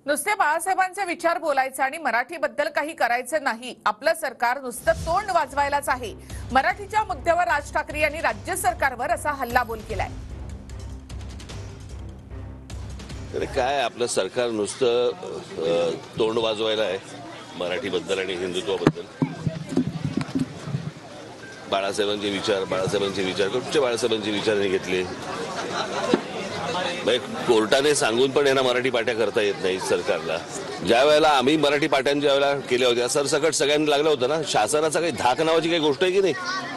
नुसते बाळासाहेबांचे विचार बोलायचे आणि मराठीबद्दल काही करायचं नाही। आपलं सरकार नुसतं तोंड वाजवायलाच आहे। मराठीच्या मुद्द्यावर राज ठाकरे यांनी राज्य सरकारवर असा हल्लाबोल केलाय। अरे काय आपलं सरकार नुसतं तोंड वाजवायला आहे मराठीबद्दल आणि हिंदुत्वाबद्दल। बाळासाहेबांचे विचार कुठचे बाळासाहेबांचे विचार नाही घेतले। कोर्टाने सांगून पण यांना मराठी पाट्या करता येत नाही सरकारला। ज्या वेळेला आम्ही मराठी पाट्यांच्या वेळेला केल्या होत्या सरसकट सगळ्यांनी लागलं होतं ना। शासनाचा काही धाक नावाची काही गोष्ट आहे की नाही।